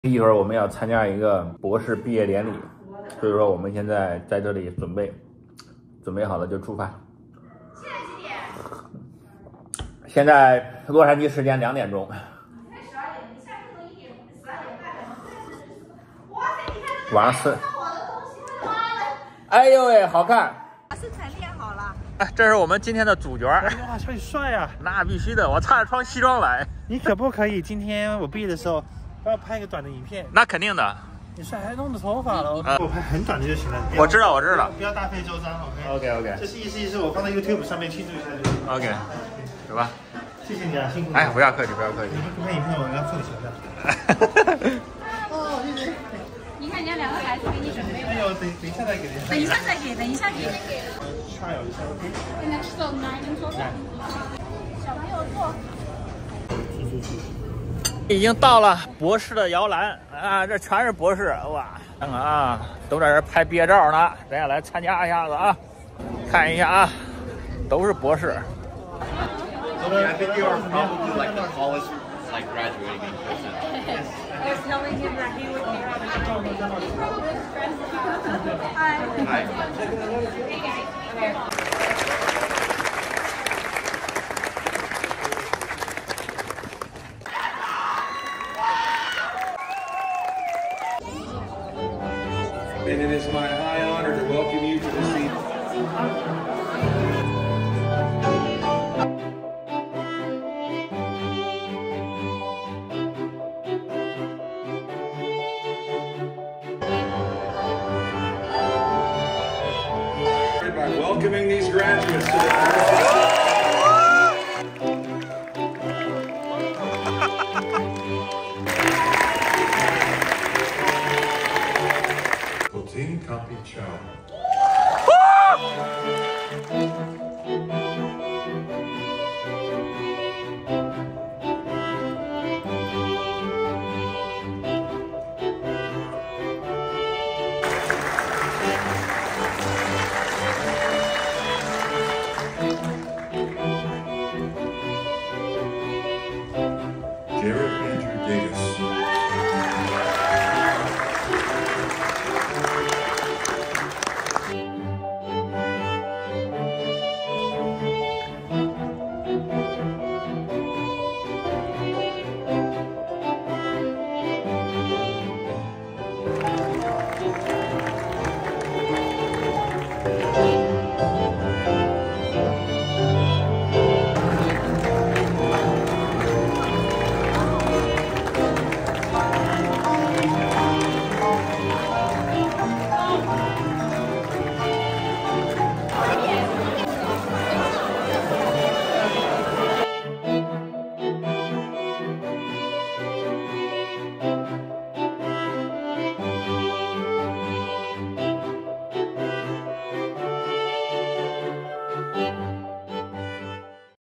一会儿我们要参加一个博士毕业典礼，所以说我们现在在这里准备好了就出发。现在几点？现在洛杉矶时间2点钟。才12点，你下课都1点12点半了。哇塞，你看晚上4。哎呦喂，好看！ 身材练好了。 这是我们今天的主角。 哇，小雨帅呀！ 那必须的，我差点穿西装来。 你可不可以今天我毕业的时候？帮我拍一个短的影片， 那肯定的。 你帅还弄着头发了，我拍很短的就行了。 我知道， 不要大费周章。 OK。 这是意思，我放在 YouTube 上面庆祝一下就行。 OK， 走吧。 谢谢你啊，辛苦。 哎，不要客气。 你们拍影片，我要付你钱的。哦，谢谢。 你看人家2个孩子给你准备。 哎呦，等一下再给。 等一下给。 差有一下 OK。 现在是拿人说话。小朋友坐。 已经到了博士的摇篮啊，这全是博士哇！看看啊，都在这拍毕业照呢，咱也来参加一下子啊，看一下啊，都是博士。 I think you are probably like the tallest, like graduating in person. I was telling him that he would be on Hi. Hey guys. And it is my high honor to welcome you to the seat. By welcoming these graduates to the Team copy chart.